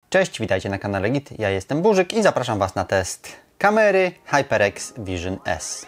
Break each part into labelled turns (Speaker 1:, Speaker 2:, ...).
Speaker 1: Cześć, witajcie na kanale Git, ja jestem Burzyk i zapraszam Was na test kamery HyperX Vision S.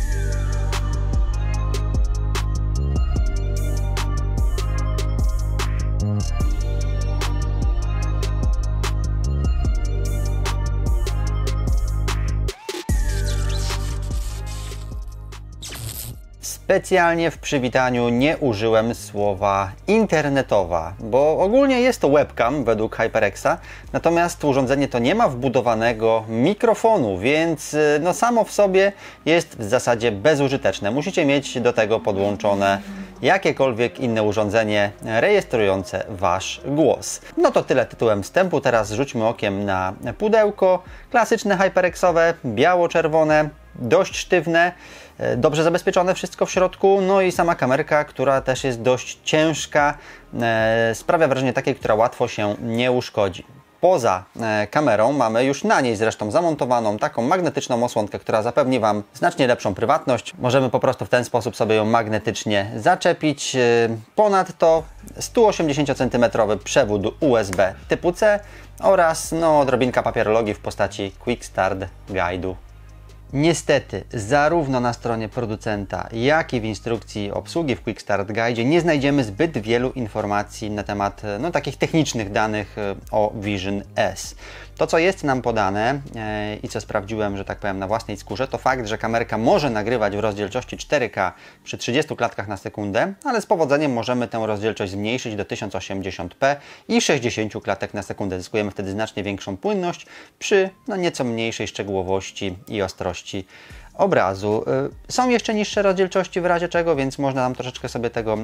Speaker 1: Specjalnie w przywitaniu nie użyłem słowa internetowa, bo ogólnie jest to webcam według HyperXa, natomiast urządzenie to nie ma wbudowanego mikrofonu, więc no samo w sobie jest w zasadzie bezużyteczne. Musicie mieć do tego podłączone jakiekolwiek inne urządzenie rejestrujące Wasz głos. No to tyle tytułem wstępu, teraz rzućmy okiem na pudełko. Klasyczne HyperXowe, biało-czerwone, dość sztywne, dobrze zabezpieczone wszystko w środku, no i sama kamerka, która też jest dość ciężka, sprawia wrażenie takiej, która łatwo się nie uszkodzi. Poza kamerą mamy już na niej zresztą zamontowaną taką magnetyczną osłonkę, która zapewni Wam znacznie lepszą prywatność. Możemy po prostu w ten sposób sobie ją magnetycznie zaczepić. Ponadto 180 cm przewód USB typu C oraz odrobinka papierologii w postaci Quick Start Guide'u. Niestety, zarówno na stronie producenta, jak i w instrukcji obsługi w Quick Start Guide nie znajdziemy zbyt wielu informacji na temat takich technicznych danych o Vision S. To, co jest nam podane i co sprawdziłem, że tak powiem, na własnej skórze, to fakt, że kamerka może nagrywać w rozdzielczości 4K przy 30 klatkach na sekundę, ale z powodzeniem możemy tę rozdzielczość zmniejszyć do 1080p i 60 klatek na sekundę. Zyskujemy wtedy znacznie większą płynność przy nieco mniejszej szczegółowości i ostrości obrazu. Są jeszcze niższe rozdzielczości w razie czego, więc można tam troszeczkę sobie tego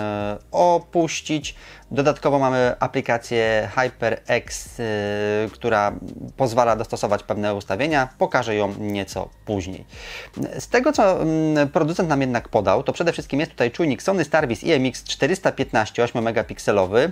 Speaker 1: opuścić. Dodatkowo mamy aplikację HyperX, która pozwala dostosować pewne ustawienia. Pokażę ją nieco później. Z tego, co producent nam jednak podał, to przede wszystkim jest tutaj czujnik Sony Starvis IMX415 8-megapikselowy,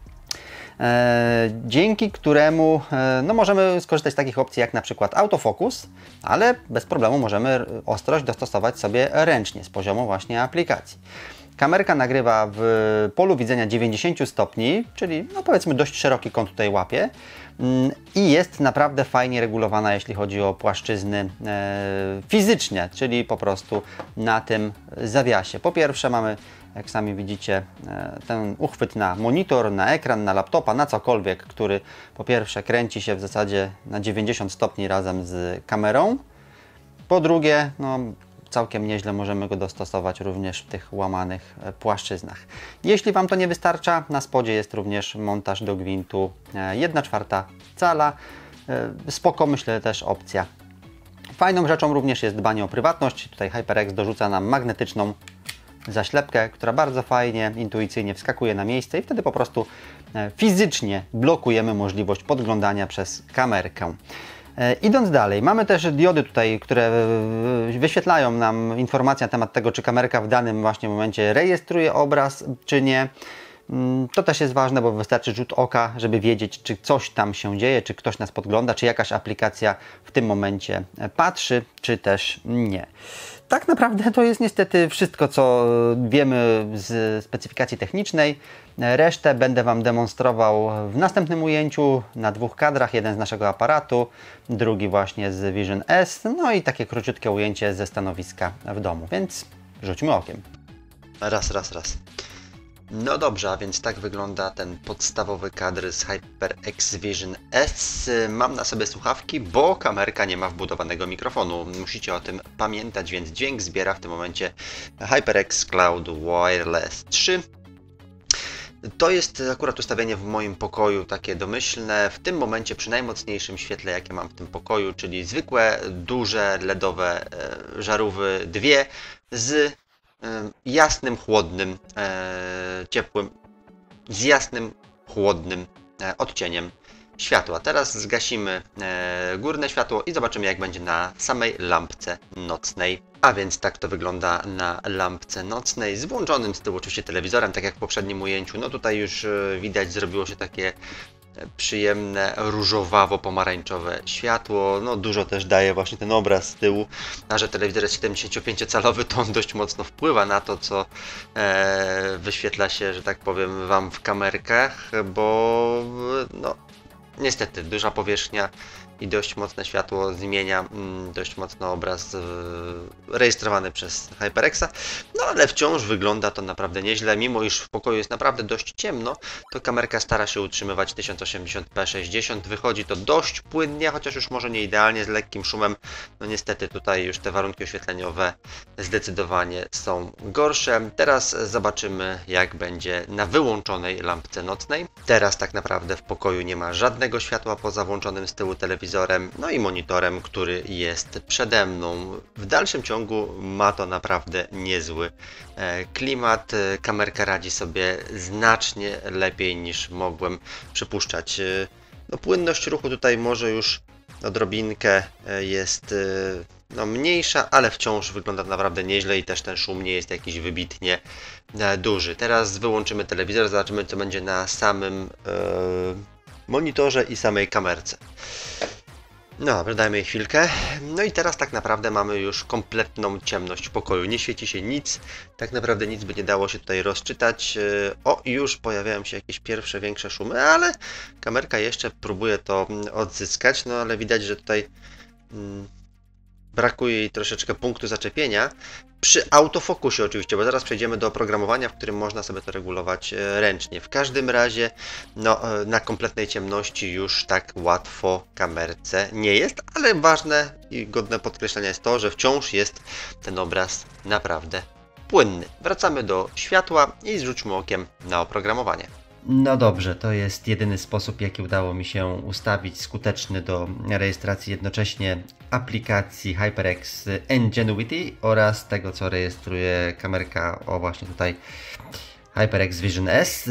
Speaker 1: dzięki któremu możemy skorzystać z takich opcji jak na przykład autofokus, ale bez problemu możemy ostrość dostosować sobie ręcznie z poziomu właśnie aplikacji. Kamerka nagrywa w polu widzenia 90 stopni, czyli powiedzmy dość szeroki kąt tutaj łapie i jest naprawdę fajnie regulowana, jeśli chodzi o płaszczyzny fizycznie, czyli po prostu na tym zawiasie. Po pierwsze mamy, jak sami widzicie, ten uchwyt na monitor, na ekran, na laptopa, na cokolwiek, który po pierwsze kręci się w zasadzie na 90 stopni razem z kamerą. Po drugie, całkiem nieźle możemy go dostosować również w tych łamanych płaszczyznach. Jeśli Wam to nie wystarcza, na spodzie jest również montaż do gwintu 1/4 cala. Spoko, myślę, też opcja. Fajną rzeczą również jest dbanie o prywatność. Tutaj HyperX dorzuca nam magnetyczną zaślepkę, która bardzo fajnie, intuicyjnie wskakuje na miejsce i wtedy po prostu fizycznie blokujemy możliwość podglądania przez kamerkę. Idąc dalej, mamy też diody tutaj, które wyświetlają nam informacje na temat tego, czy kamerka w danym właśnie momencie rejestruje obraz, czy nie. To też jest ważne, bo wystarczy rzut oka, żeby wiedzieć, czy coś tam się dzieje, czy ktoś nas podgląda, czy jakaś aplikacja w tym momencie patrzy, czy też nie. Tak naprawdę to jest niestety wszystko, co wiemy z specyfikacji technicznej. Resztę będę Wam demonstrował w następnym ujęciu na 2 kadrach. Jeden z naszego aparatu, drugi właśnie z Vision S, i takie króciutkie ujęcie ze stanowiska w domu, więc rzućmy okiem. Raz. No dobrze, a więc tak wygląda ten podstawowy kadr z HyperX Vision S. Mam na sobie słuchawki, bo kamerka nie ma wbudowanego mikrofonu. Musicie o tym pamiętać, więc dźwięk zbiera w tym momencie HyperX Cloud Wireless 3. To jest akurat ustawienie w moim pokoju takie domyślne. W tym momencie przy najmocniejszym świetle, jakie mam w tym pokoju, czyli zwykłe, duże, LEDowe żarówy, dwie z jasnym, chłodnym, ciepłym, z jasnym, chłodnym odcieniem światła. Teraz zgasimy górne światło i zobaczymy, jak będzie na samej lampce nocnej. A więc tak to wygląda na lampce nocnej, z włączonym z tyłu oczywiście telewizorem, tak jak w poprzednim ujęciu. Tutaj już widać, zrobiło się takie przyjemne, różowawo-pomarańczowe światło. Dużo też daje właśnie ten obraz z tyłu, a że telewizor jest 75-calowy, to on dość mocno wpływa na to, co wyświetla się, że tak powiem, Wam w kamerkach, bo Niestety duża powierzchnia i dość mocne światło zmienia dość mocno obraz rejestrowany przez HyperXa, no ale wciąż wygląda to naprawdę nieźle, mimo iż w pokoju jest naprawdę dość ciemno, to kamerka stara się utrzymywać 1080p 60, wychodzi to dość płynnie, chociaż już może nie idealnie, z lekkim szumem, no niestety tutaj już te warunki oświetleniowe zdecydowanie są gorsze. Teraz zobaczymy, jak będzie na wyłączonej lampce nocnej. Teraz tak naprawdę w pokoju nie ma żadnego światła poza włączonym z tyłu telewizorem, no i monitorem, który jest przede mną. W dalszym ciągu ma to naprawdę niezły klimat. Kamerka radzi sobie znacznie lepiej niż mogłem przypuszczać. No, płynność ruchu tutaj może już odrobinkę jest no, mniejsza, ale wciąż wygląda naprawdę nieźle i też ten szum nie jest jakiś wybitnie duży. Teraz wyłączymy telewizor, zobaczymy, co będzie na samym monitorze i samej kamerce. No dobra, dajmy jej chwilkę. No i teraz tak naprawdę mamy już kompletną ciemność w pokoju. Nie świeci się nic, tak naprawdę nic by nie dało się tutaj rozczytać. O, już pojawiają się jakieś pierwsze większe szumy, ale kamerka jeszcze próbuje to odzyskać. No ale widać, że tutaj brakuje jej troszeczkę punktu zaczepienia. Przy autofokusie oczywiście, bo zaraz przejdziemy do oprogramowania, w którym można sobie to regulować ręcznie. W każdym razie no, na kompletnej ciemności już tak łatwo kamerce nie jest, ale ważne i godne podkreślenia jest to, że wciąż jest ten obraz naprawdę płynny. Wracamy do światła i zrzućmy okiem na oprogramowanie. No dobrze, to jest jedyny sposób, jaki udało mi się ustawić, skuteczny do rejestracji jednocześnie aplikacji HyperX Ingenuity oraz tego, co rejestruje kamerka, o właśnie tutaj HyperX Vision S.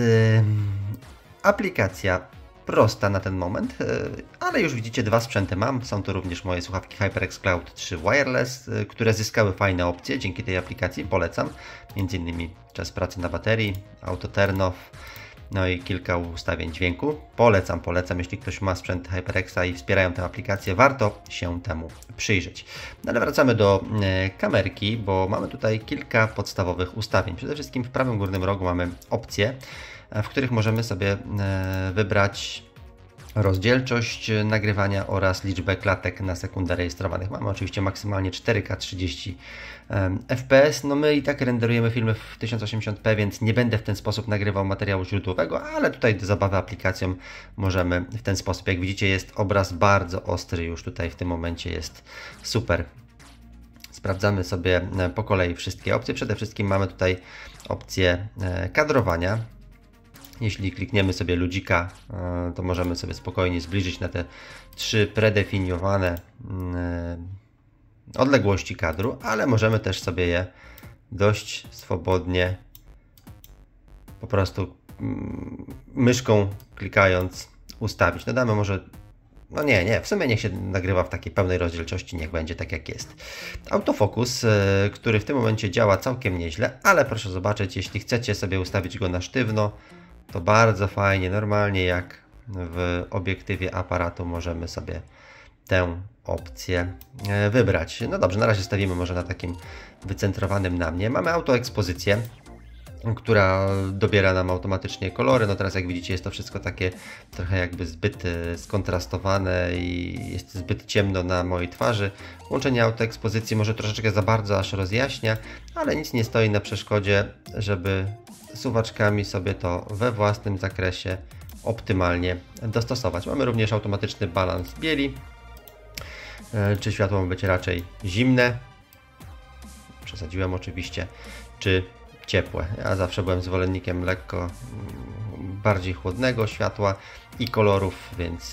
Speaker 1: Aplikacja prosta na ten moment, ale już widzicie, dwa sprzęty mam. Są to również moje słuchawki HyperX Cloud 3 Wireless, które zyskały fajne opcje dzięki tej aplikacji, polecam. Między innymi czas pracy na baterii, auto turn off, no i kilka ustawień dźwięku. Polecam, jeśli ktoś ma sprzęt HyperXa i wspierają tę aplikację, warto się temu przyjrzeć. No ale wracamy do kamerki, bo mamy tutaj kilka podstawowych ustawień. Przede wszystkim w prawym górnym rogu mamy opcje, w których możemy sobie wybrać rozdzielczość nagrywania oraz liczbę klatek na sekundę rejestrowanych. Mamy oczywiście maksymalnie 4K 30 fps. No my i tak renderujemy filmy w 1080p, więc nie będę w ten sposób nagrywał materiału źródłowego, ale tutaj do zabawy aplikacją możemy w ten sposób. Jak widzicie, jest obraz bardzo ostry, już tutaj w tym momencie jest super. Sprawdzamy sobie po kolei wszystkie opcje. Przede wszystkim mamy tutaj opcję kadrowania. Jeśli klikniemy sobie ludzika, to możemy sobie spokojnie zbliżyć na te trzy predefiniowane odległości kadru, ale możemy też sobie je dość swobodnie po prostu myszką klikając ustawić. No damy może, no nie, w sumie niech się nagrywa w takiej pełnej rozdzielczości, niech będzie tak jak jest. Autofokus, który w tym momencie działa całkiem nieźle, ale proszę zobaczyć, jeśli chcecie sobie ustawić go na sztywno, to bardzo fajnie, normalnie jak w obiektywie aparatu możemy sobie tę opcję wybrać. No dobrze, na razie stawimy może na takim wycentrowanym na mnie. Mamy autoekspozycję, która dobiera nam automatycznie kolory. No teraz jak widzicie, jest to wszystko takie trochę jakby zbyt skontrastowane i jest zbyt ciemno na mojej twarzy. Włączenie autoekspozycji może troszeczkę za bardzo aż rozjaśnia, ale nic nie stoi na przeszkodzie, żeby suwaczkami sobie to we własnym zakresie optymalnie dostosować. Mamy również automatyczny balans bieli. Czy światło ma być raczej zimne, przesadziłem oczywiście, czy ciepłe. Ja zawsze byłem zwolennikiem lekko bardziej chłodnego światła i kolorów, więc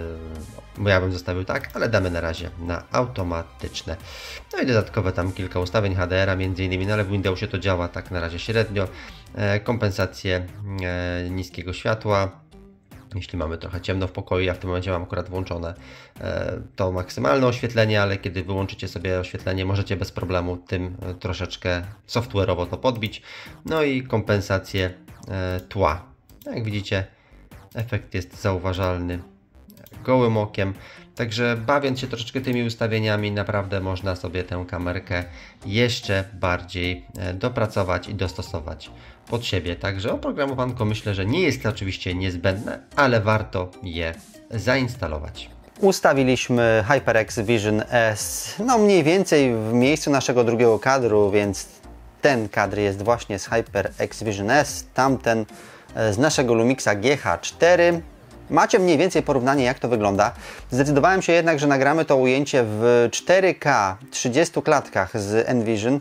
Speaker 1: ja bym zostawił tak, ale damy na razie na automatyczne. No i dodatkowe tam kilka ustawień HDR-a między innymi, no ale w Windowsie to działa tak na razie średnio. Kompensację niskiego światła. Jeśli mamy trochę ciemno w pokoju, ja w tym momencie mam akurat włączone to maksymalne oświetlenie, ale kiedy wyłączycie sobie oświetlenie, możecie bez problemu tym troszeczkę software'owo to podbić. No i kompensację tła. Jak widzicie, efekt jest zauważalny gołym okiem. Także bawiąc się troszeczkę tymi ustawieniami, naprawdę można sobie tę kamerkę jeszcze bardziej dopracować i dostosować pod siebie. Także oprogramowanko myślę, że nie jest to oczywiście niezbędne, ale warto je zainstalować. Ustawiliśmy HyperX Vision S no mniej więcej w miejscu naszego drugiego kadru, więc ten kadr jest właśnie z HyperX Vision S, tamten z naszego Lumixa GH4. Macie mniej więcej porównanie, jak to wygląda. Zdecydowałem się jednak, że nagramy to ujęcie w 4K 30 klatkach z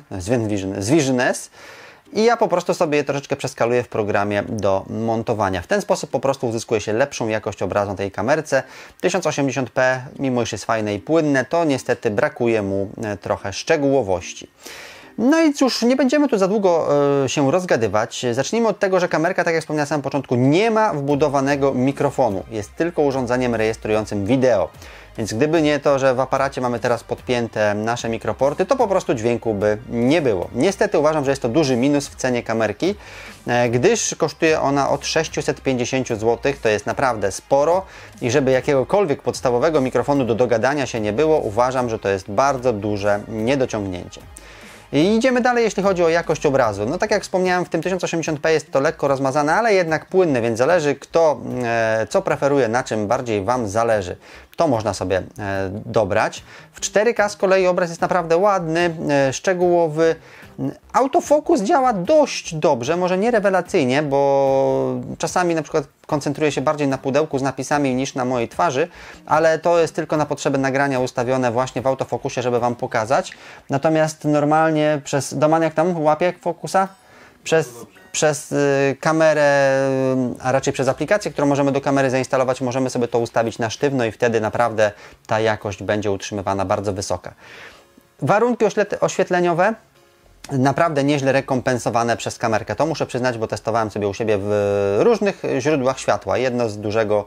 Speaker 1: Vision S i ja po prostu sobie je troszeczkę przeskaluję w programie do montowania. W ten sposób po prostu uzyskuje się lepszą jakość obrazu na tej kamerce. 1080p, mimo iż jest fajne i płynne, to niestety brakuje mu trochę szczegółowości. No i cóż, nie będziemy tu za długo się rozgadywać. Zacznijmy od tego, że kamerka, tak jak wspomniałem na samym początku, nie ma wbudowanego mikrofonu. Jest tylko urządzeniem rejestrującym wideo. Więc gdyby nie to, że w aparacie mamy teraz podpięte nasze mikroporty, to po prostu dźwięku by nie było. Niestety uważam, że jest to duży minus w cenie kamerki, gdyż kosztuje ona od 650 zł, to jest naprawdę sporo i żeby jakiegokolwiek podstawowego mikrofonu do dogadania się nie było, uważam, że to jest bardzo duże niedociągnięcie. I idziemy dalej, jeśli chodzi o jakość obrazu. No tak jak wspomniałem, w tym 1080p jest to lekko rozmazane, ale jednak płynne, więc zależy kto co preferuje, na czym bardziej Wam zależy. To można sobie dobrać. W 4K z kolei obraz jest naprawdę ładny, szczegółowy. Autofokus działa dość dobrze, może nie rewelacyjnie, bo czasami na przykład koncentruje się bardziej na pudełku z napisami niż na mojej twarzy, ale to jest tylko na potrzeby nagrania ustawione właśnie w autofokusie, żeby Wam pokazać. Natomiast normalnie przez Domaniak tam łapie fokusa? Przez kamerę, a raczej przez aplikację, którą możemy do kamery zainstalować, możemy sobie to ustawić na sztywno i wtedy naprawdę ta jakość będzie utrzymywana bardzo wysoka. Warunki oświetleniowe naprawdę nieźle rekompensowane przez kamerkę. To muszę przyznać, bo testowałem sobie u siebie w różnych źródłach światła. Jedno z dużego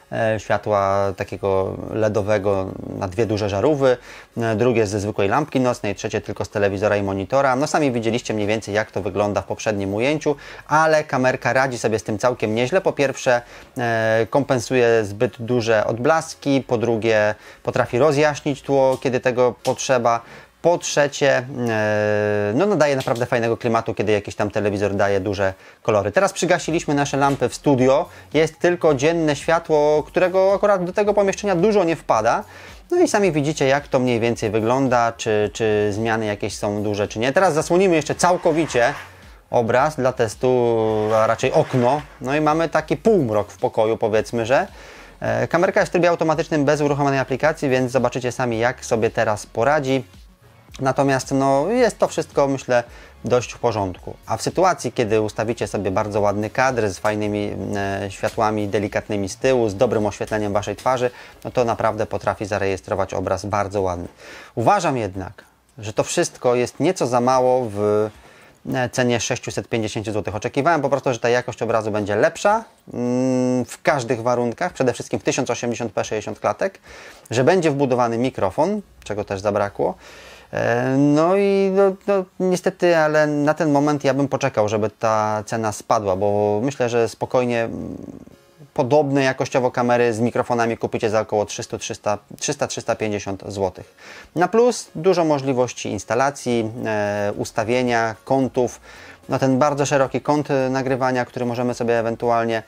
Speaker 1: światła takiego LEDowego na dwie duże żarówy, drugie ze zwykłej lampki nocnej, trzecie tylko z telewizora i monitora. No sami widzieliście mniej więcej, jak to wygląda w poprzednim ujęciu, ale kamerka radzi sobie z tym całkiem nieźle. Po pierwsze kompensuje zbyt duże odblaski, po drugie potrafi rozjaśnić tło, kiedy tego potrzeba. Po trzecie, no nadaje naprawdę fajnego klimatu, kiedy jakiś tam telewizor daje duże kolory. Teraz przygasiliśmy nasze lampy w studio. Jest tylko dzienne światło, którego akurat do tego pomieszczenia dużo nie wpada. No i sami widzicie, jak to mniej więcej wygląda, czy zmiany jakieś są duże, czy nie. Teraz zasłonimy jeszcze całkowicie obraz dla testu, a raczej okno. No i mamy taki półmrok w pokoju, powiedzmy, że. Kamerka jest w trybie automatycznym bez uruchomionej aplikacji, więc zobaczycie sami, jak sobie teraz poradzi. Natomiast no, jest to wszystko, myślę, dość w porządku. A w sytuacji, kiedy ustawicie sobie bardzo ładny kadr z fajnymi światłami delikatnymi z tyłu, z dobrym oświetleniem Waszej twarzy, no to naprawdę potrafi zarejestrować obraz bardzo ładny. Uważam jednak, że to wszystko jest nieco za mało w cenie 650 zł. Oczekiwałem po prostu, że ta jakość obrazu będzie lepsza w każdych warunkach, przede wszystkim w 1080p 60 klatek, że będzie wbudowany mikrofon, czego też zabrakło. No i niestety, ale na ten moment ja bym poczekał, żeby ta cena spadła, bo myślę, że spokojnie podobne jakościowo kamery z mikrofonami kupicie za około 300-350 zł. Na plus dużo możliwości instalacji, ustawienia kątów, no ten bardzo szeroki kąt nagrywania, który możemy sobie ewentualnie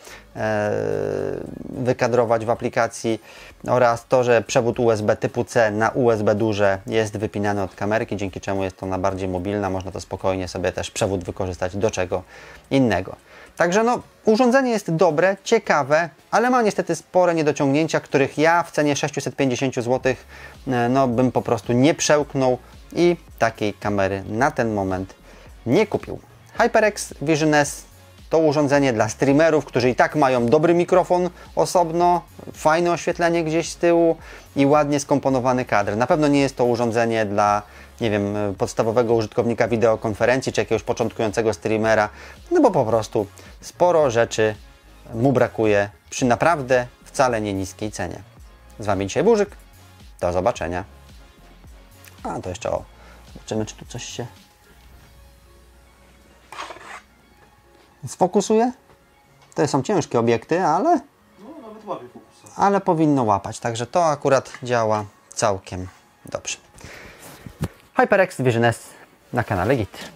Speaker 1: wykadrować w aplikacji, oraz to, że przewód USB typu C na USB duże jest wypinany od kamerki, dzięki czemu jest ona bardziej mobilna, można to spokojnie sobie też przewód wykorzystać do czego innego. Także no, urządzenie jest dobre, ciekawe, ale ma niestety spore niedociągnięcia, których ja w cenie 650 zł no, bym po prostu nie przełknął i takiej kamery na ten moment nie kupił. HyperX Vision S to urządzenie dla streamerów, którzy i tak mają dobry mikrofon osobno, fajne oświetlenie gdzieś z tyłu i ładnie skomponowany kadr. Na pewno nie jest to urządzenie dla, nie wiem, podstawowego użytkownika wideokonferencji czy jakiegoś początkującego streamera, no bo po prostu sporo rzeczy mu brakuje przy naprawdę wcale nie niskiej cenie. Z Wami dzisiaj Burzyk. Do zobaczenia. A to jeszcze zobaczymy, czy tu coś się sfokusuje. To są ciężkie obiekty, ale
Speaker 2: no, nawet łapie fokusa.
Speaker 1: Ale powinno łapać, także to akurat działa całkiem dobrze. HyperX Vision S na kanale GIT.